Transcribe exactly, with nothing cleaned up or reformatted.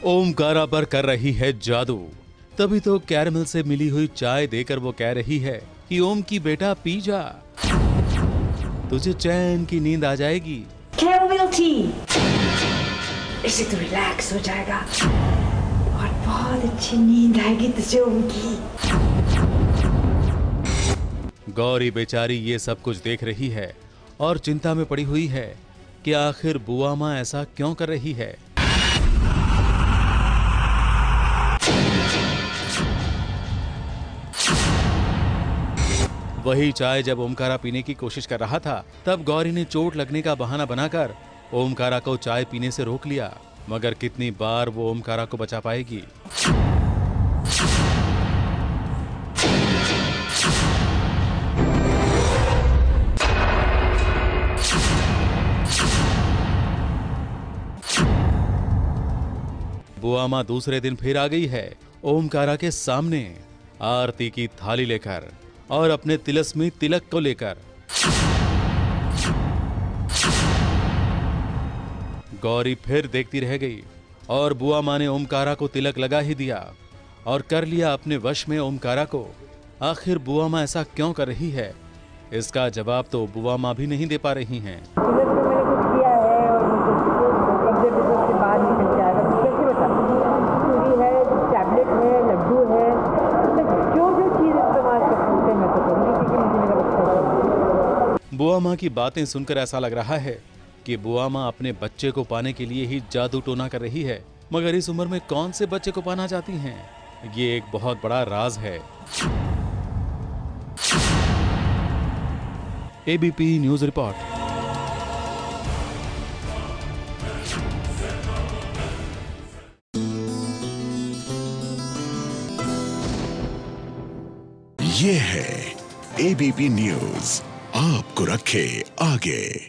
ओमकारा पर कर रही है जादू। तभी तो कैरमल से मिली हुई चाय देकर वो कह रही है कि ओम की बेटा पी जा, तुझे चैन की नींद आ जाएगी। कैरमल टी, इससे तो रिलैक्स हो जाएगा और बहुत अच्छी नींद आएगी तुझे ओम की। गौरी बेचारी ये सब कुछ देख रही है और चिंता में पड़ी हुई है कि आखिर बुआ माँ ऐसा क्यों कर रही है। वही चाय जब ओमकारा पीने की कोशिश कर रहा था, तब गौरी ने चोट लगने का बहाना बनाकर ओमकारा को चाय पीने से रोक लिया। मगर कितनी बार वो ओमकारा को बचा पाएगी। बुआ माँ दूसरे दिन फिर आ गई है ओमकारा के सामने, आरती की थाली लेकर और अपने तिलस्मी तिलक को लेकर। गौरी फिर देखती रह गई और बुआ माँ ने ओमकारा को तिलक लगा ही दिया और कर लिया अपने वश में ओमकारा को। आखिर बुआ माँ ऐसा क्यों कर रही है, इसका जवाब तो बुआ माँ भी नहीं दे पा रही हैं। बुआ माँ की बातें सुनकर ऐसा लग रहा है कि बुआ माँ अपने बच्चे को पाने के लिए ही जादू टोना कर रही है। मगर इस उम्र में कौन से बच्चे को पाना चाहती हैं? ये एक बहुत बड़ा राज है। ABP news report. ये है एबीपी न्यूज, आपको रखे आगे।